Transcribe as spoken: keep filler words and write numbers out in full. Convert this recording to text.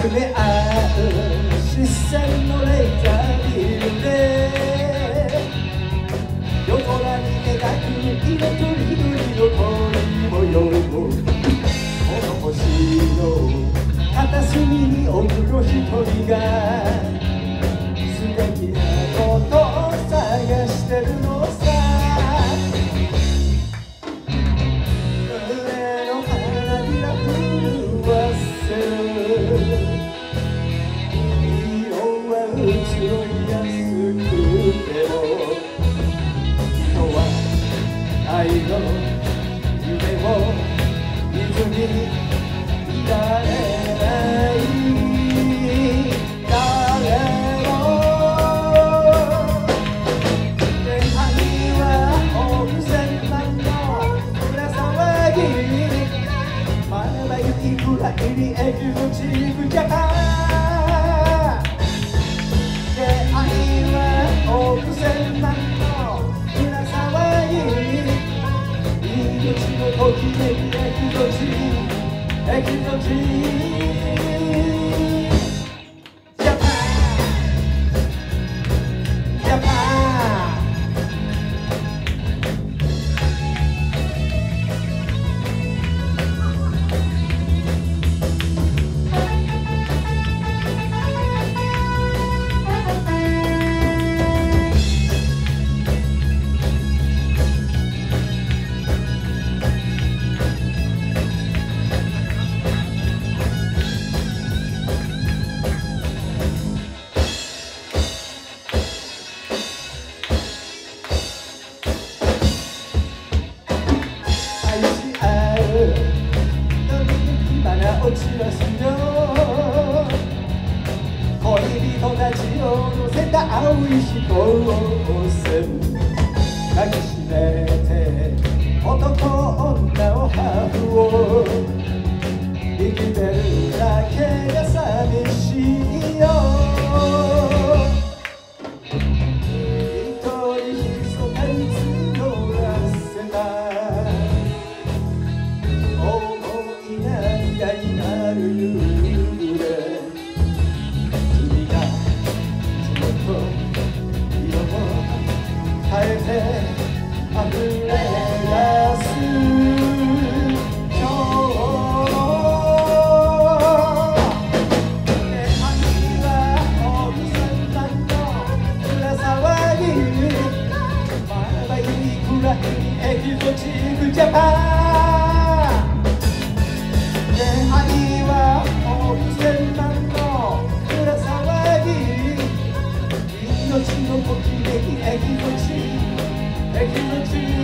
め合う視線のレーザービームで夜空に描く色とりどりの恋模様をこの星の片隅に置くの一人が素敵なことを探してるのさ。胸の花びら震わせる色は移ろいやすくても人は愛の夢を見ずにいられない誰も恋愛はオープン戦万の胸騒ぎまばゆいくらいにエキゾチックジャパン出会いはオープン戦万の胸騒ぎ命のときめきエキゾチックエキゾチックジャパンジャパン落ちますよ恋人たちを乗せた青い飛行船抱きしめて男女をハーフを生きてるだけが寂しいよ一人ひそかに募らせたになる夕暮れ君が地元色を変えて溢れ出す今日恋愛はオープン戦の胸騒ぎまばゆいくらいエキゾチックジャパン恋愛はオープン戦の胸騒ぎ命のときめきエキゾチックエキゾチック